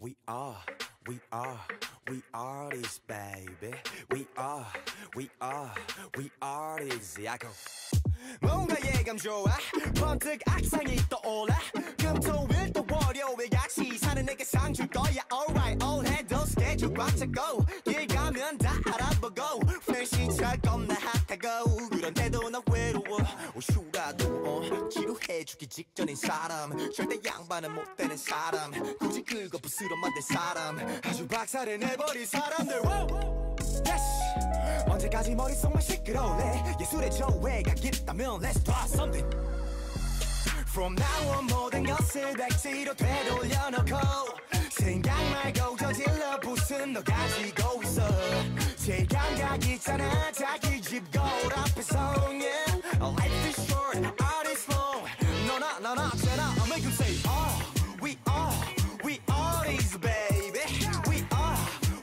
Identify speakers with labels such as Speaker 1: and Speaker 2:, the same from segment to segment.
Speaker 1: We are, we are, we are this baby. We are, we are, we are this. I go. 뭔가 예감 좋아 번뜩 악상이 떠올라 금토일 또 월요일 같이 사는 내게 상 줄 거야. Alright all 해도 스케줄 꽉 차고 길 가면 다 알아보고 플래시차 겁나 핫하고 그런데도 나 외로워 휴라도 지루해주기 직전인 사람 절대 양반은 못 되는 사람 굳이 긁어 부스러 만든 사람 아주 박살을 내버린 사람들 yes! 언제까지 머릿속만 시끄러울래 예술의 조회가 있다면 Let's do something From now on 모든 것을 백지로 되돌려놓고 생각 말고 저질러 붓은 너 가지고 있어 제 감각 있잖아 자기 집 거울 앞에서 yeah. Life is short, art is long 너나 나나 쟤나 I'll make you say we are these baby we are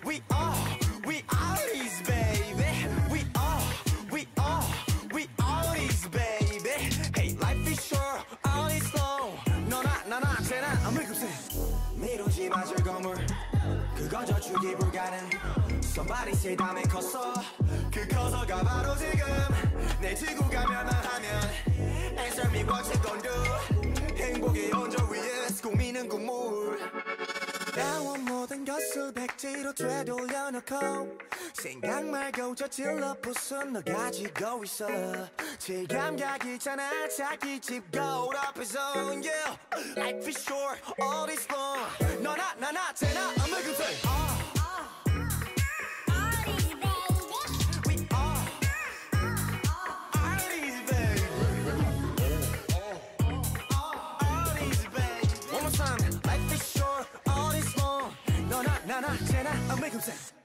Speaker 1: these baby we are these baby Hey life is short, art is long 너나 나나 쟤나 I'll make you say 미루지 마줄 건물 그건 저축이 불가능 Somebody say 담에 컸어 그 커서가 바로 지금 내 지구가 멸망하면 Answer me what you gon' do 행복의 언저 위에 꾸미는 국물 나와 모든 것을 백지로 되돌려놓고 생각 말고 저질러 부순 너 가지고 있어 제 감각 있잖아 자기 집 거울 앞에서 yeah. Life is short, all is long 너나 나나 쟤나 I'm a good thing 나나 쟤나 I'll make him say